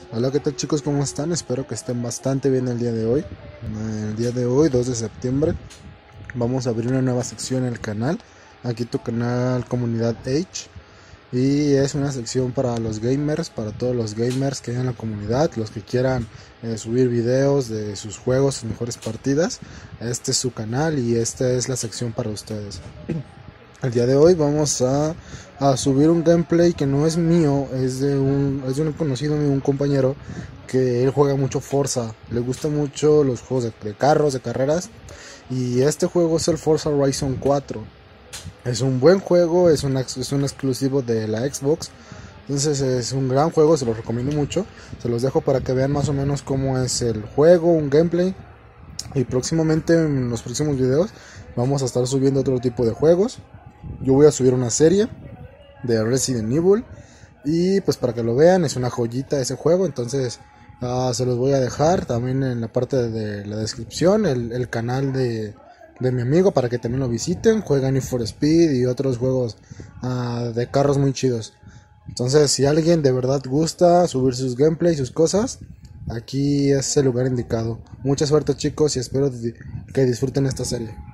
Hola, ¿qué tal chicos? ¿Cómo están? Espero que estén bastante bien el día de hoy. El día de hoy, 2 de septiembre, vamos a abrir una nueva sección en el canal. Aquí tu canal Comunidad H. Y es una sección para los gamers, para todos los gamers que hay en la comunidad, los que quieran subir videos de sus juegos, sus mejores partidas. Este es su canal y esta es la sección para ustedes. El día de hoy vamos a subir un gameplay que no es mío, es de un conocido mío, un compañero que él juega mucho Forza, le gustan mucho los juegos de carros, de carreras, y este juego es el Forza Horizon 4. Es un buen juego, es un exclusivo de la Xbox, entonces es un gran juego, se los recomiendo mucho. Se los dejo para que vean más o menos cómo es el juego, un gameplay. Y próximamente en los próximos videos vamos a estar subiendo otro tipo de juegos. Yo voy a subir una serie de Resident Evil y pues para que lo vean, es una joyita ese juego. Entonces se los voy a dejar también en la parte de la descripción el canal de mi amigo para que también lo visiten. Juega Need for Speed y otros juegos de carros muy chidos. Entonces si alguien de verdad gusta subir sus gameplays, sus cosas, aquí es el lugar indicado. Mucha suerte chicos y espero que disfruten esta serie.